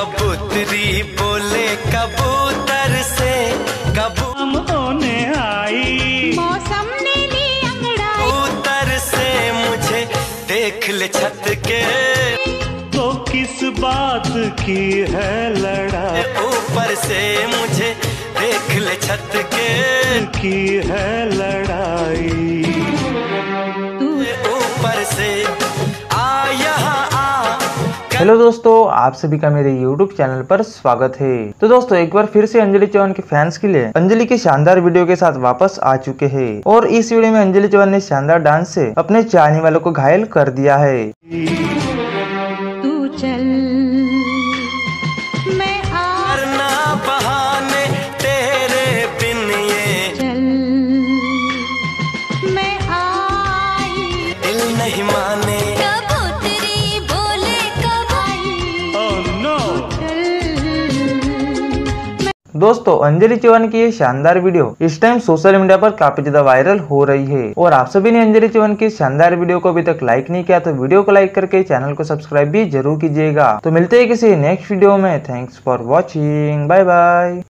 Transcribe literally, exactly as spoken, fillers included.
कबूतरी बोले कबूतर से कबूतर होने आई, मौसम ने ली अंगड़ाई, कबूतर से मुझे देख ले छत के, तो किस बात की है लड़ाई, ऊपर से मुझे देख ले छत के की है लड़ाई। ऊपर से आ यहाँ आ। हेलो दोस्तों, आप सभी का मेरे यूट्यूब चैनल पर स्वागत है। तो दोस्तों एक बार फिर से अंजलि चौहान के फैंस के लिए अंजलि की शानदार वीडियो के साथ वापस आ चुके हैं और इस वीडियो में अंजलि चौहान ने शानदार डांस से अपने चाहने वालों को घायल कर दिया है। तू चल मैं करना बहाने तेरे बिन ये चल मैं आई, दिल नहीं माने, कबूतरी बोले कब आई, ओह नो। दोस्तों अंजलि चौहान की ये शानदार वीडियो इस टाइम सोशल मीडिया पर काफी ज्यादा वायरल हो रही है और आप सभी ने अंजलि चौहान की शानदार वीडियो को अभी तक लाइक नहीं किया तो वीडियो को लाइक करके चैनल को सब्सक्राइब भी जरूर कीजिएगा। तो मिलते हैं किसी नेक्स्ट वीडियो में। Thanks for watching, bye bye.